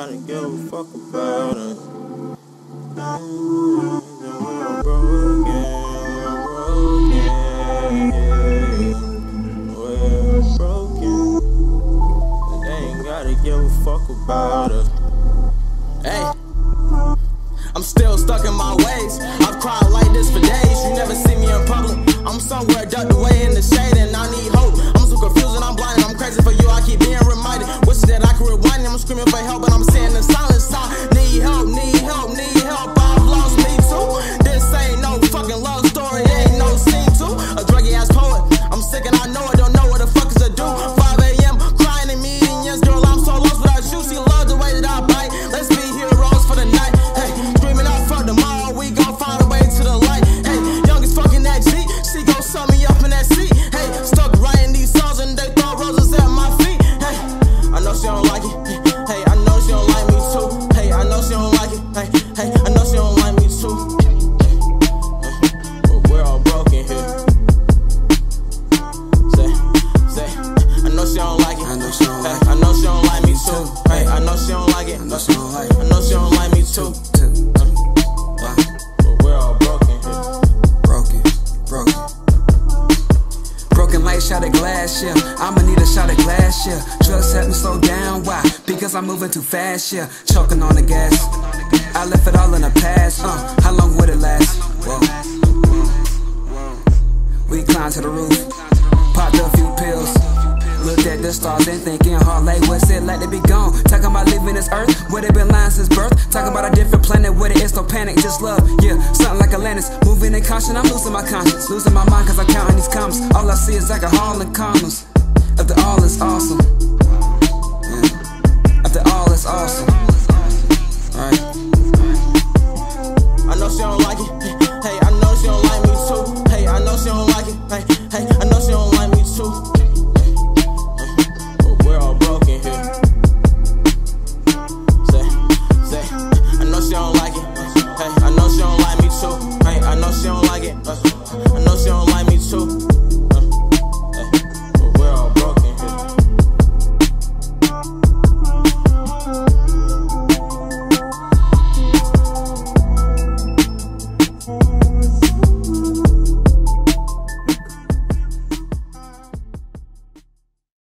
gotta give a fuck about us. The world broken, we're broken. They ain't gotta give a fuck about us. Hey, I'm still stuck in my ways. I've cried like this for days. You never see me in public. I'm somewhere ducked away in the shade and I need hope. I'm so confused and I'm blind and I'm crazy for you. I keep being reminded. Wish that I could rewind and I'm screaming for help, but I'm saying in silence. I need help, need help, need help. I've lost me too. This ain't no fucking love story. It ain't no scene too. A druggy ass poet. I'm sick and I know it. Don't know what the fuck is to do. 5 a.m. crying and meeting. Yes, girl, I'm so lost without you. She loves the way that I bite. Let's be heroes for the night. Hey, dreaming out for tomorrow. We gon' find a way to the light. Hey, youngest fucking that G. She gon' sum me up in that seat. Hey, stuck writing these songs and they throw roses at my feet. Hey, I know she don't like it. Hey, I know she don't like me too. Hey, I know she don't like it. Hey, hey, I know she don't like me too. But we're all broken here. Say, I know she don't like it. I know she don't like it. I know she don't like me too. Hey, I know she don't like it. I know she don't like it. I know she don't like me too. But we're all broken here. Broken like shot of glass, yeah. I'ma need a shot of glass, yeah. Drugs help me slow down, why? Because I'm moving too fast, yeah. Choking on the gas. I left it all in the past, how long would it last? Whoa. We climbed to the roof, popped a few pills. Looked at the stars and thinking hard like what's it like to be gone? Talking about living this earth, where they been lying since birth. Talking about a different planet where there is no panic, just love. Yeah, something like Atlantis. Moving in caution, I'm losing my conscience. Losing my mind cause I'm counting these commas. All I see is alcohol and commas. After all is awesome, yeah. After all is awesome. Alright. I know she don't like it. Hey, I know she don't like me too. Hey, I know she don't like it. Hey, hey, I know